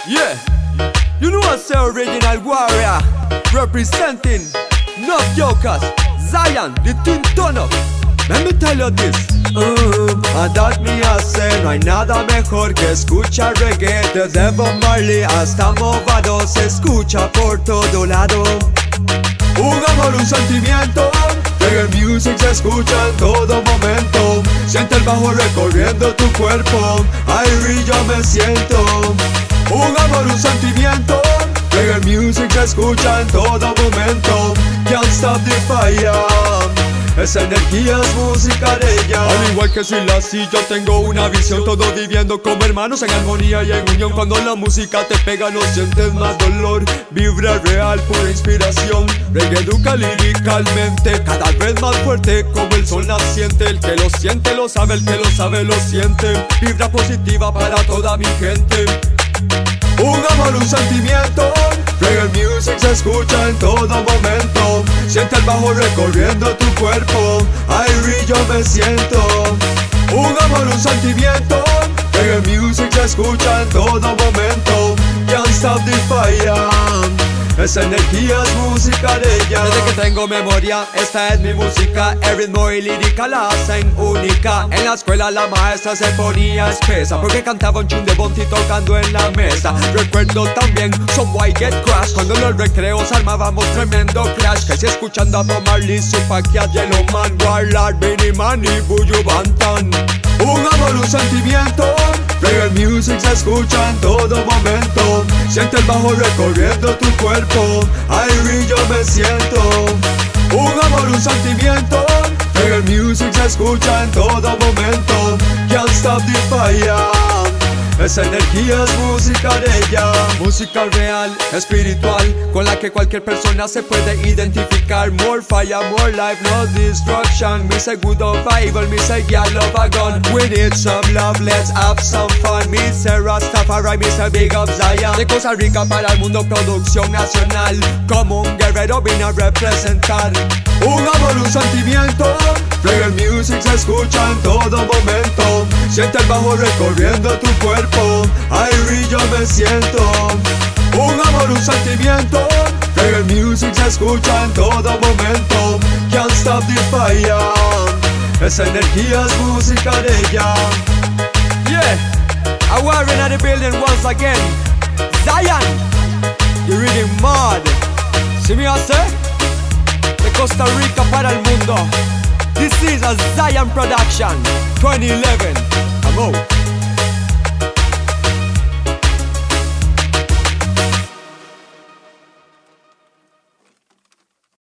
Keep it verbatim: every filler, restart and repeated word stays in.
Yeah, you know I say original warrior, representing no jokers, Zion, the thing turn up. Let me tell you this, uh, and that me hace, no hay nada mejor que escuchar reggae. Desde Bob Marley hasta Movado se escucha por todo lado. Un amor, un sentimiento, reggae music se escucha en todo momento. Siente el bajo recorriendo tu cuerpo, ahí yo me siento. Un amor, un sentimiento, reggae music se escucha en todo momento. Can't stop the fire, esa energía es música de ella. Al igual que Selassie, yo tengo una visión, todos viviendo como hermanos en armonía y en unión. Cuando la música te pega no sientes más dolor, vibra real, pura inspiración. Reggae educa líricamente, cada vez más fuerte como el sol naciente. El que lo siente lo sabe, el que lo sabe lo siente. Vibra positiva para toda mi gente. Un amor, un sentimiento, reggae music se escucha en todo momento. Siente el bajo recorriendo tu cuerpo, ahí yo me siento. Un amor, un sentimiento, reggae music se escucha en todo momento. Can't stop the fire, esa energía es música de ella. Desde que tengo memoria, esta es mi música. El ritmo y lírica la hacen única. En la escuela la maestra se ponía espesa porque cantaba un chun de Bonti tocando en la mesa. Recuerdo también Some White Get Crash, cuando en los recreos armábamos tremendo clash. Que si escuchando a Bob Marley, Tupac y a Yellowman, Warlord, Beenie Man y Buju Banton. Un amor, un sentimiento, reggae music se escucha en todo momento. Siente el bajo recorriendo tu cuerpo, ahí yo me siento. Un amor, un sentimiento, reggae music se escucha en todo momento. Can't stop the fire, esa energía es música de ella. Música real, espiritual, con la que cualquier persona se puede identificar. More fire, more life, no destruction. Me say good of Bible, me say yeah, love a gun. We need some love, let's have some fun. Me say Rastafari, me say big up Zion. De Costa Rica para el mundo, producción nacional. Como un guerrero vine a representar. Un amor, un sentimiento, reggae music se escucha en todo momento. Siente el bajo recorriendo tu cuerpo, ahí yo me siento. Un amor, un sentimiento, reggae music se escucha en todo momento. Can't stop the fire, esa energía es música de ella. Yeah, I war in the building once again. Zion, you really mad. See me I say? De Costa Rica para el mundo. This is a Zion production twenty eleven. I'm out.